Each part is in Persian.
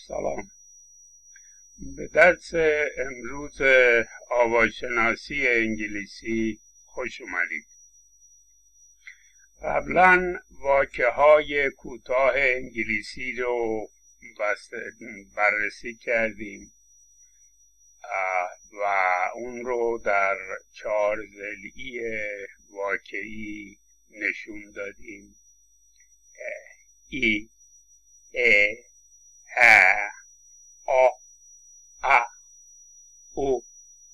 سلام. به درس امروز آواشناسی انگلیسی خوش اومدید. قبلا واژه‌های کوتاه انگلیسی رو بررسی کردیم و اون رو در 4 ضلعی واقعی نشون دادیم: ای، ا، آ، او،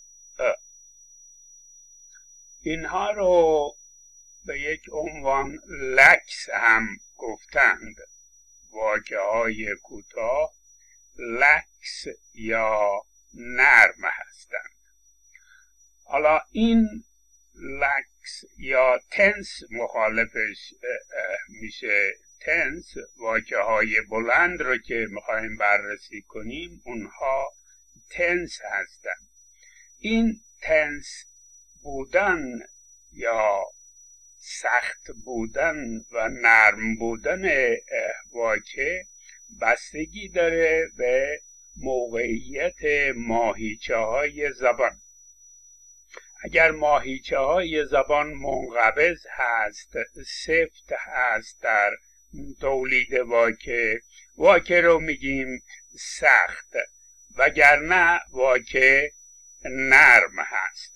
اینها رو به یک عنوان لکس هم گفتند. واژه‌های کوتاه لکس یا نرم هستند. حالا این لکس یا تنس مخالفش میشه. تنس واژه‌های بلند رو که میخوایم بررسی کنیم اونها تنس هستند. این تنس بودن یا سخت بودن و نرم بودن واژه بستگی داره به موقعیت ماهیچه‌های زبان. اگر ماهیچه‌های زبان منقبض هست، سفت هست در تولید واژه رو میگیم سخت، وگرنه واژه نرم هست.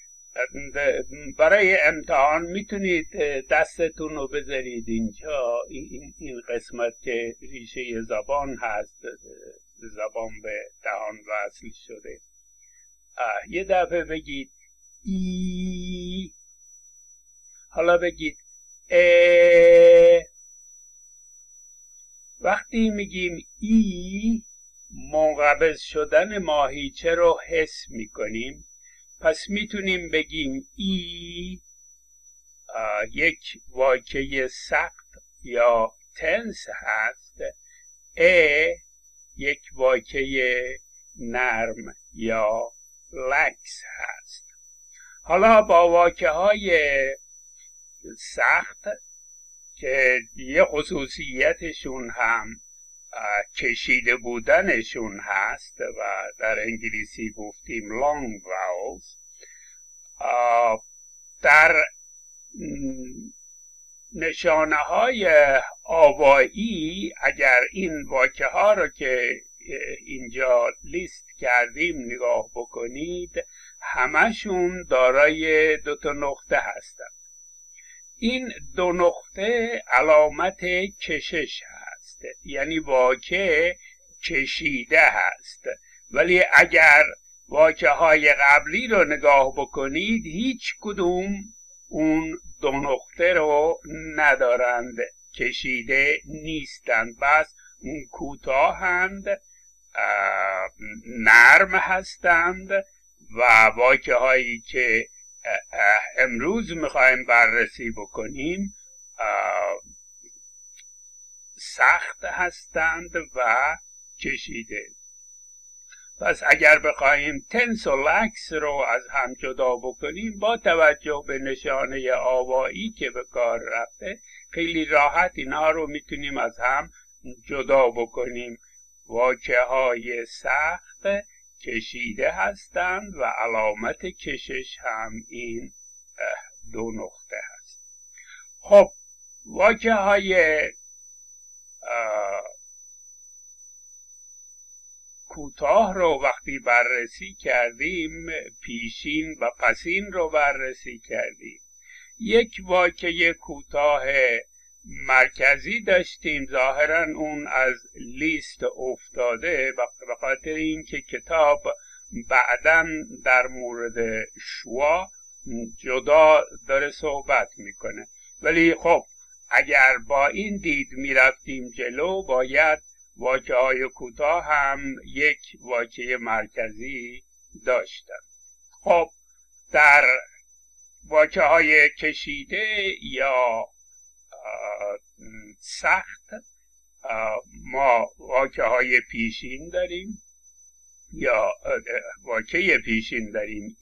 برای امتحان میتونید دستتون رو بذارید اینجا، این قسمت که ریشه زبان هست، زبان به دهان وصل شده. یه دفعه بگید ای، حالا بگید ا. وقتی میگیم ای، منقبض شدن ماهیچه رو حس میکنیم، پس میتونیم بگیم ای یک واژه سخت یا تنس هست، یک واژه نرم یا لکس هست. حالا با واژه‌های سخت که یه خصوصیتشون هم کشیده بودنشون هست و در انگلیسی گفتیم long vowels، در نشانه های آوایی اگر این واژه ها رو که اینجا لیست کردیم نگاه بکنید، همشون دارای 2 نقطه هستند. این 2 نقطه علامت کشش هست، یعنی واژه کشیده هست. ولی اگر واژه‌های قبلی رو نگاه بکنید، هیچ کدوم اون 2 نقطه رو ندارند، کشیده نیستند، بس اون کوتاهند، نرم هستند و واژه‌هایی که امروز میخوایم بررسی بکنیم سخت هستند و کشیده. پس اگر بخوایم تنس و لکس رو از هم جدا بکنیم، با توجه به نشانه آوایی که به کار رفته، خیلی راحت اینها رو میتونیم از هم جدا بکنیم. واژه‌های سخت کشیده هستند و علامت کشش هم این 2 نقطه هست. خب واژه‌های کوتاه رو وقتی بررسی کردیم، پیشین و پسین رو بررسی کردیم. یک واژه کوتاه مرکزی داشتیم، ظاهرا اون از لیست افتاده به خاطر اینکه کتاب بعداً در مورد شوا جدا داره صحبت میکنه. ولی خب اگر با این دید میرفتیم جلو، باید واژه‌های کوتاه هم یک واژه مرکزی داشتن. خب در واژه‌های کشیده یا سخت ما واژه‌های پیشین داریم یا واژه پیشین داریم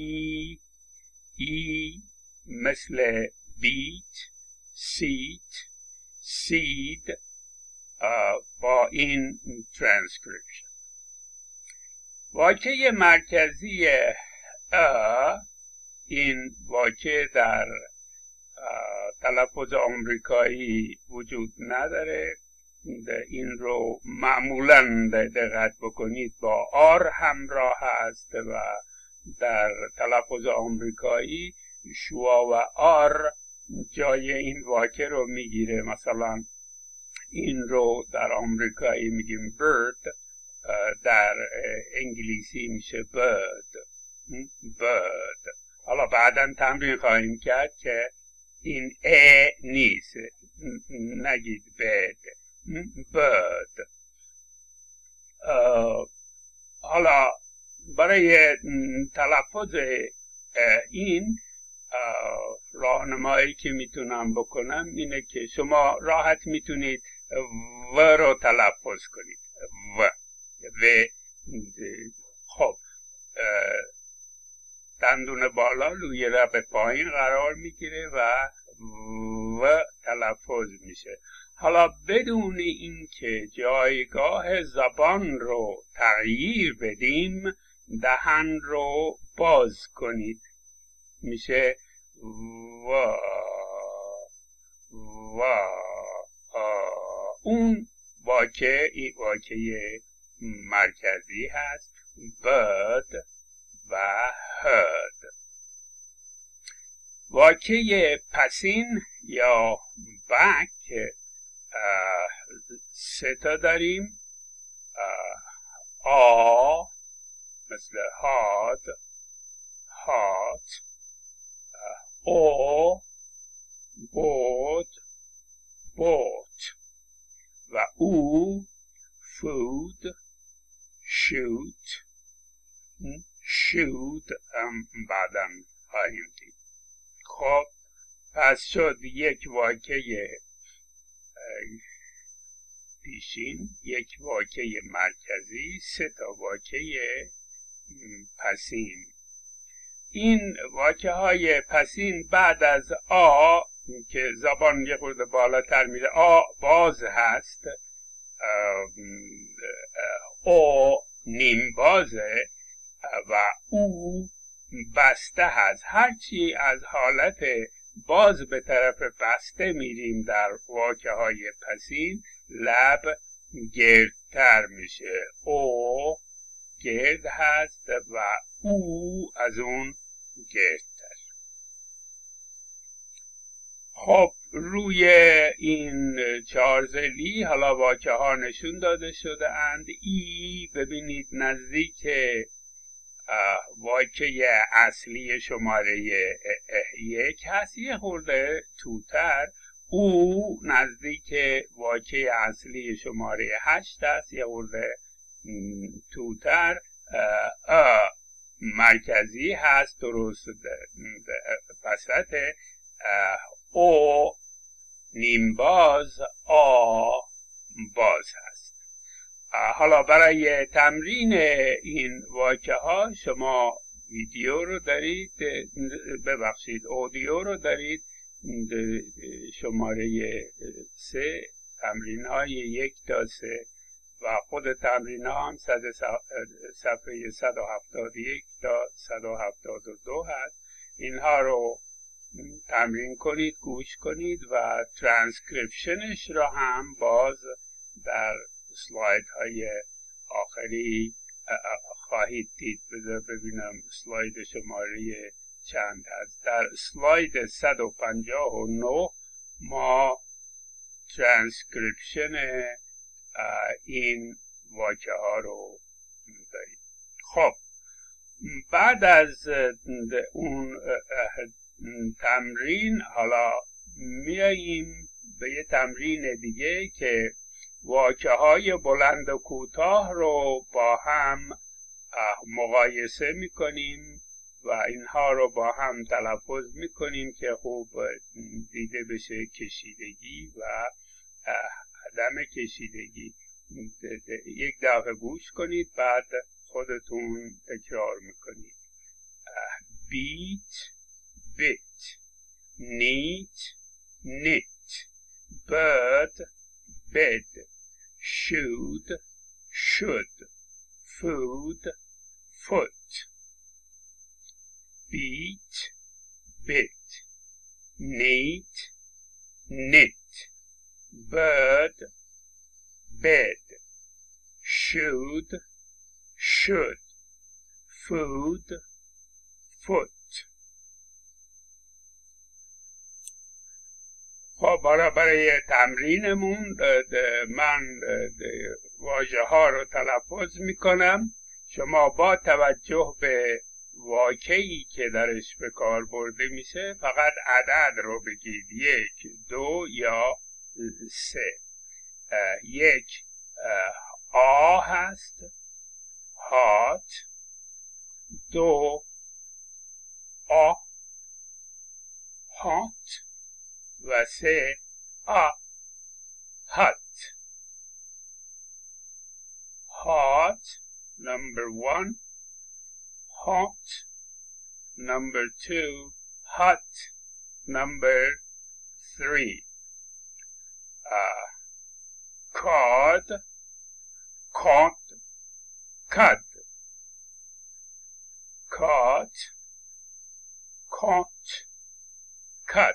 ای مثل بیت، سیت، سید، با این ترانسکریپشن. واژه مرکزی این واژه در تلفظ آمریکایی وجود نداره. این رو معمولا دقت بکنید با آر همراه هست و در تلفظ آمریکایی شوا و آر جای این واژه رو میگیره. مثلا این رو در آمریکایی میگیم bird، در انگلیسی میشه bird. حالا بعدا تمرین خواهیم کرد که این نیست، نگید bird. حالا برای تلفظ این راهنمایی که میتونم بکنم اینه که شما راحت میتونید و رو تلفظ کنید. و خب دندون بالا روی لب پایین قرار میگیره و تلفظ میشه. حالا بدون اینکه جایگاه زبان رو تغییر بدیم دهن رو باز کنید، میشه و اون واژه مرکزی هست، bird و heard. واژه پسین یا back 3 تا داریم. مثل hard، hot، board، bought و food، shoot، shoot بعداً خواهیم دید. خب پس شد یک واژه پیشین، یک واژه مرکزی، 3 تا واژه پسین. این واژه های پسین بعد از که زبان یه خورده بالاتر میره، باز هست، نیم بازه و او بسته هست. هرچی از حالت باز به طرف بسته میریم در واژه های پسین لب گردتر میشه. گرد هست و او از اون گردتر. خب روی این چارزلی حالا واژه ها نشون داده شده اند. ببینید نزدیک واژه اصلی شماره 1 هست، یه خورده توتر. او نزدیک واژه اصلی شماره 8 هست، یه خورده توتر. مرکزی هست، درست وسط. نیمباز باز هست. حالا برای تمرین این واژه ها شما ویدیو رو دارید، اودیو رو دارید. شماره 3 تمرین های 1 تا 3 و خود تمرین ها هم صفحه 171 تا 172 هست. اینها رو تمرین کنید، گوش کنید و ترانسکریپشنش را هم باز در سلاید های آخری خواهید دید. بذار ببینم سلاید شماره چند هست. در سلاید 159 ما ترانسکریپشن این واژه ها رو داریم. خب بعد از اون تمرین حالا میاییم به یه تمرین دیگه که واژه های بلند و کوتاه رو با هم مقایسه میکنیم و اینها رو با هم تلفظ میکنیم که خوب دیده بشه کشیدگی و عدم کشیدگی. یک دفعه گوش کنید بعد خودتون تکرار میکنید. بیت، bit، neat، knit، bird، bed، should, should, food, foot, beat, bit, neat, knit, bird, bed, should, should, food, foot. خب برای تمرینمون من واژه ها رو تلفظ میکنم. شما با توجه به واکه‌ای که درش به کار برده میشه فقط عدد رو بگید. 1 2 یا 3. 1 آ هست، هات. 2 آ، هات. و 3 آ، hot. Hot, number 1. Hot, number 2. Hot, number 3. Cod, caught, cud. Caught, caught, cut.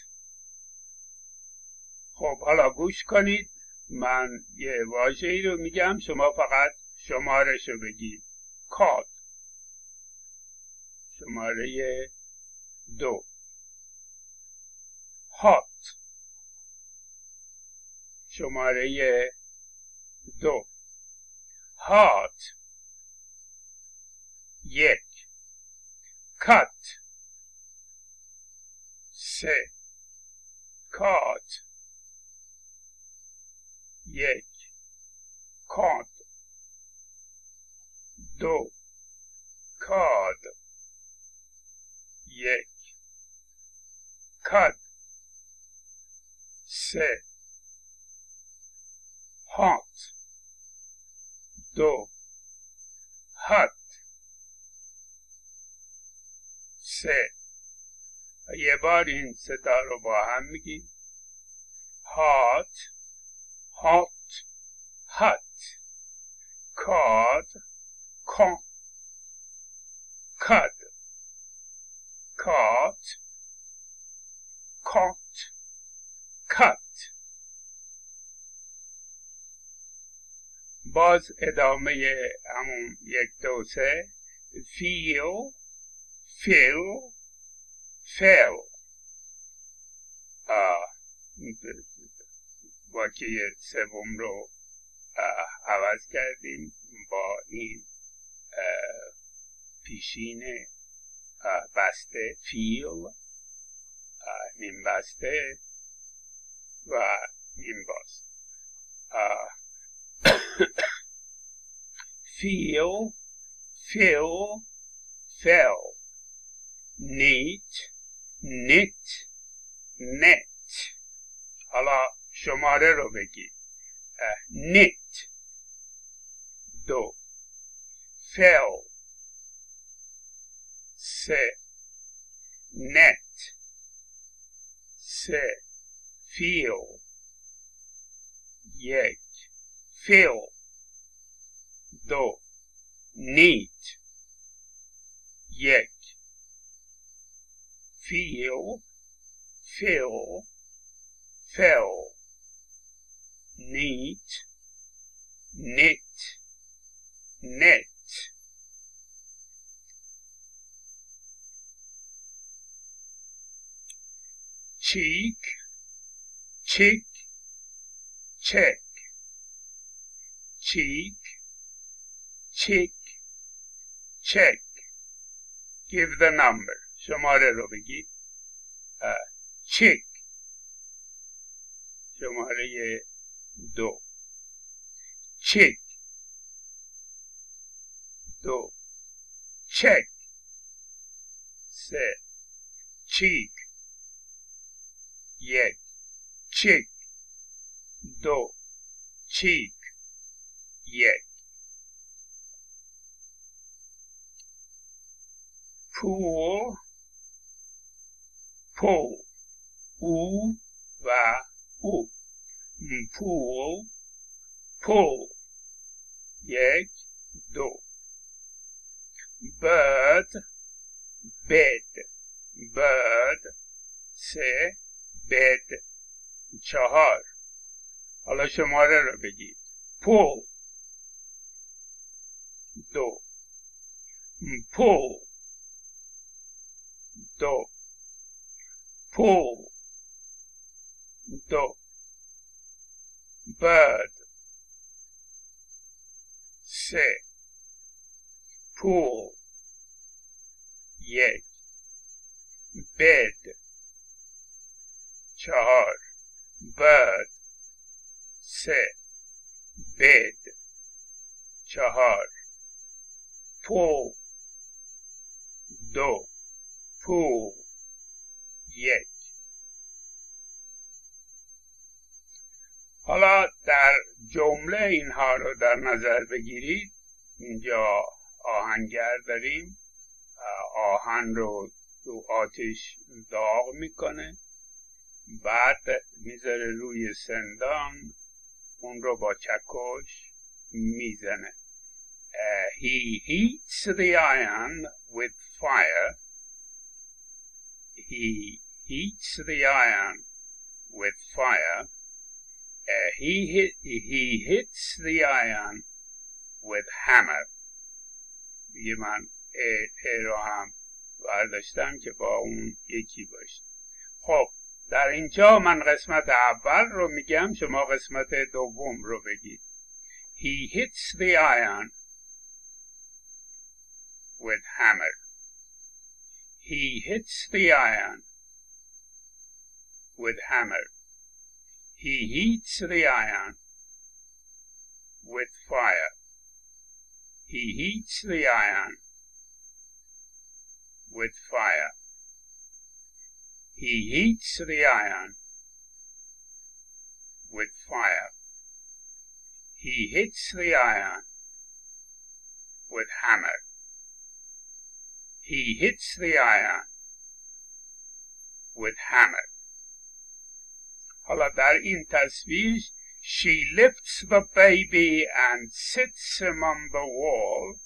خب حالا گوش کنید، من یه واژه‌ای رو میگم، شما فقط شمارش رو بگید. کات، شماره 2. هات، شماره 2. هات، 1. کات، 3. کات، 1. کات، 2. کاد، 1. کد، 3. هات، 2. هات، 3. یه بار این ستا رو با هم میگیم. هات، hot, hot, cod, caught, cud, caught, caught, cut. باز ادامه همون 1 2 3. feel, fill, fell. واژه سوم رو عوض کردیم با این پیشین بسته feel، نیم بسته و نیم باز. feel, fill, fell. neat, knit, net. حالا شماره رو بگید. knit، 2. fell، 3. net، 3. feel، 1. fill، 2. neat، 1. feel، fill، fell، neat، knit، net. cheek، chick، check. cheek، chick، check. give the number. شماره رو بگید. chick، شماره 2. chick، 2. check، 3. cheek، 1. chick، 2. cheek، 1. pool، pull، او و او. pool، pull 1 2 bird bed bird 3 bed 4 حالا شماره رو بگید pull 2 pull 2 pull 2 bird 3 pull 1 bed 4 bird 3 bed 4 pull 2 pull 1 حالا در جمله اینها رو در نظر بگیرید. اینجا آهنگر داریم، آهن رو تو آتش داغ میکنه، بعد میذاره روی سندان، اون رو با چکش میزنه. He heats the iron with fire. He heats the iron with fire. He hits the iron with hammer. دیگه من رو هم برداشتم که با اون یکی باشه. خب در اینجا من قسمت اول رو میگم، شما قسمت دوم رو بگید. He hits the iron with hammer. He hits the iron with hammer. He heats the iron with fire. He heats the iron with fire. He heats the iron with fire. He hits the iron with hammer. He hits the iron with hammer. حالا در این تصویر She lifts the baby and sits him on the wall.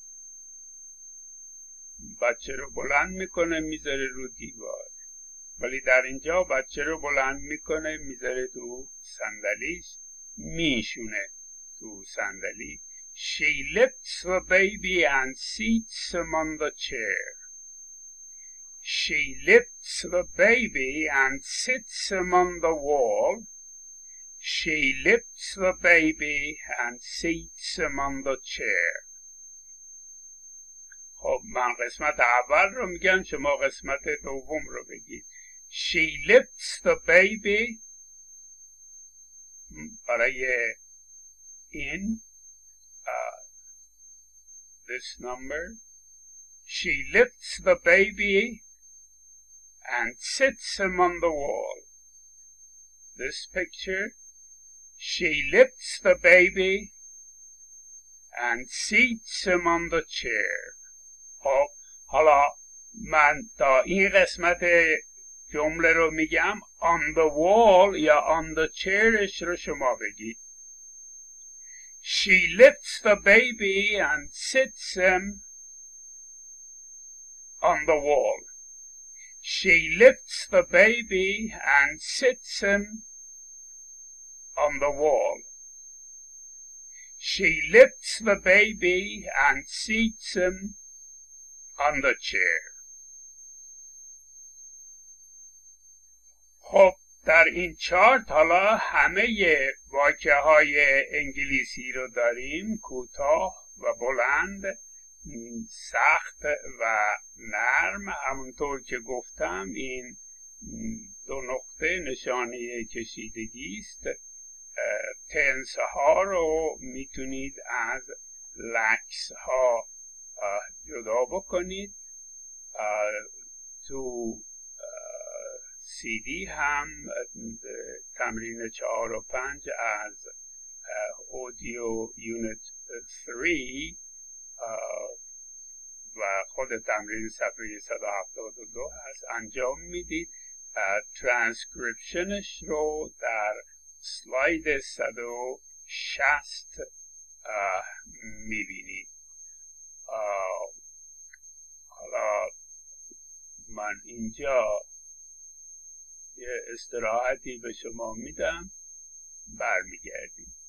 بچه رو بلند میکنه میذاره رو دیوار. ولی در اینجا بچه رو بلند میکنه میذاره تو صندلیش، میشونه تو صندلی. She lifts the baby and seats him on the chair. She lifts the baby and sits him on the wall. She lifts the baby and seats him on the chair. خب من قسمت اول رو میگم، شما قسمت دوم رو بگید. She lifts the baby برای این this number. She lifts the baby and sits him on the wall. This picture. She lifts the baby and seats him on the chair. خب حالا من تا این قسمت جمله رو میگم. On the wall یا on the chairش رو شما بگید. She lifts the baby and sits him on the wall. She lifts the baby and sits him on the wall. She lifts the baby and seats him on the chair. خب در این چارت حالا همه واژه های انگلیسی رو داریم، کوتاه و بلند، سخت و نرم. همونطور که گفتم این دو نقطه نشانه کشیدگی است. تنس ها رو میتونید از لکس ها جدا بکنید. تو CD هم تمرین 4 و 5 از اودیو یونت 3 و خود تمرین صفحه 172 هست انجام میدید. ترانسکریپشنش رو در سلاید 160 میبینید. حالا من اینجا یه استراحتی به شما میدم، برمیگردیم.